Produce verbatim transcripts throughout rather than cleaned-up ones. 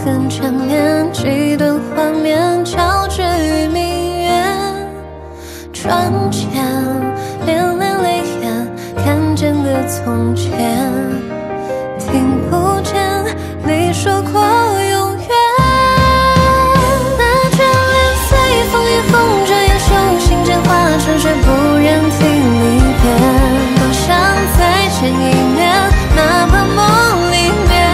恨缠绵，几段画面交织于明月。窗前恋恋泪眼，看见的从前，听不见你说过永远。那眷恋随风也红着眼，手心间化成雪，不忍听离别。多想再见一面，哪怕梦里面。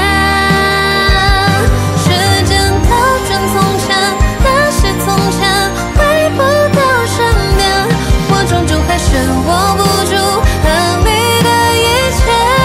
时间倒转从前，那些从前回不到身边，我终究还是握不住和你的一切。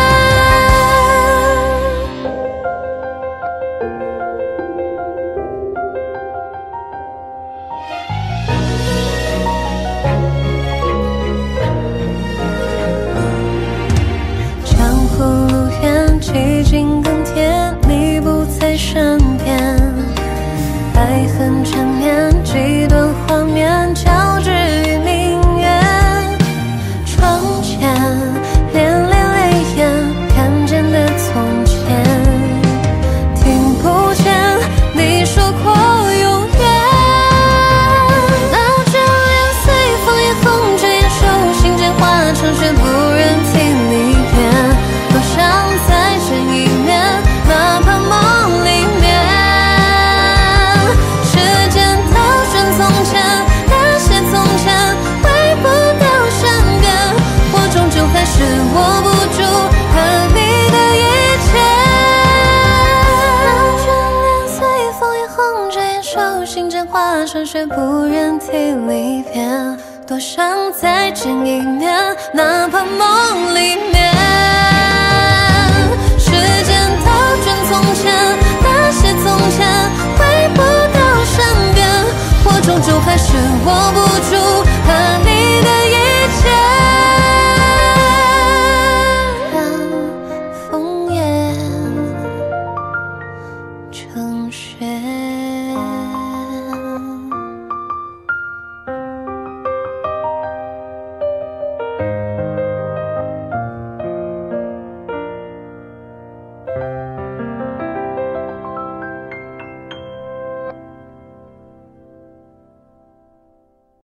江湖路远，寂静更甜，你不在身边。爱恨缠绵，几段画面交织于明月。窗前恋恋泪眼，看见的从前，听不见你说过永远。那眷恋随风也红着眼，手心间化成雪，不忍听离别。多想再见一面，哪怕梦里面。时间倒转从前，那些从前回不到身边，我终究还是握不住和你的一切。那眷恋随风也红着眼，手心间化成雪，不忍听离别。多想再见一面，哪怕梦里面。时间倒转从前，那些从前回不到身边，我终究还是握不住和你的一切。让枫叶成雪。